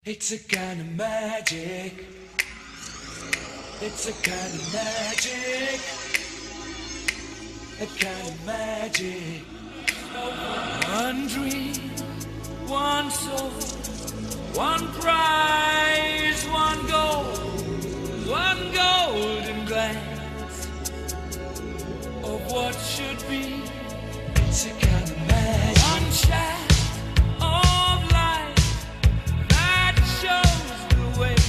It's a kind of magic. It's a kind of magic. A kind of magic. One dream, one soul, one prize, one golden glance of what should be. It's a kind of magic. One shaft of light that shows the way.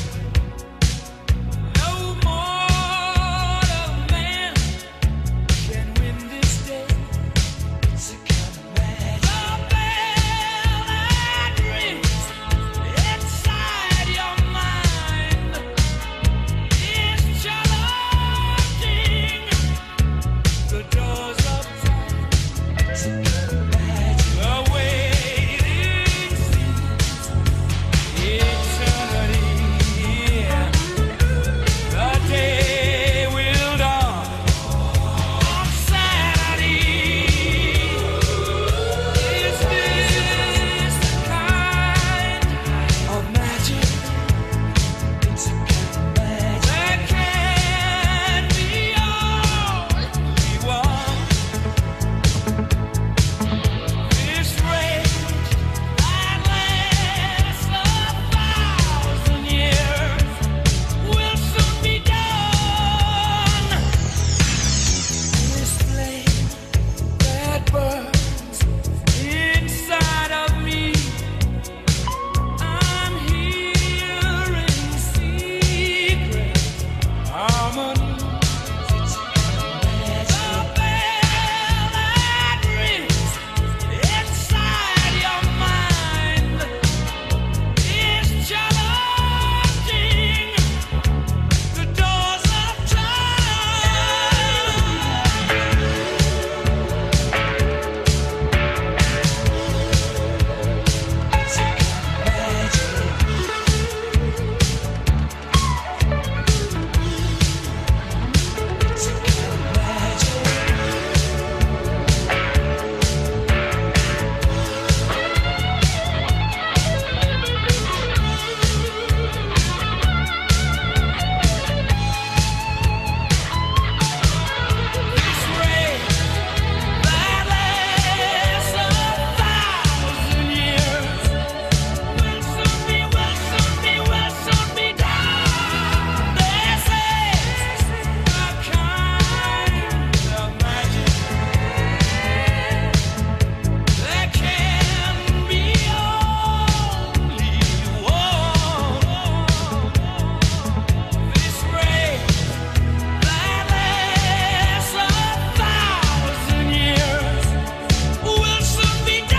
No mortal man can win this day. It's a kind of magic. The bell that rings inside your mind is challenging the doors of time. It's a kind of magic. The waiting seems eternity. The day will dawn on Saturday. Is this the kind of magic? It's a kind of magic. There can be only one. This rage that lasts 1,000 years will soon be done. This flame that burns inside of me, I'm hearing secret harmonies. It's a kind of magic. The bell that rings inside your mind is challenging the doors of time. It's a kind of magic. It's a kind of This rage that lasts 1,000 years will soon be done. This is a kind of magic. There can be only one. This rage that lasts 1,000 years will soon be done.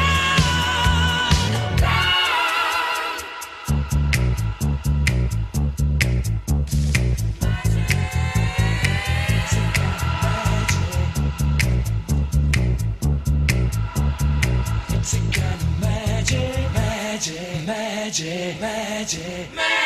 It's a kind of magic, magic, magic, magic, magic.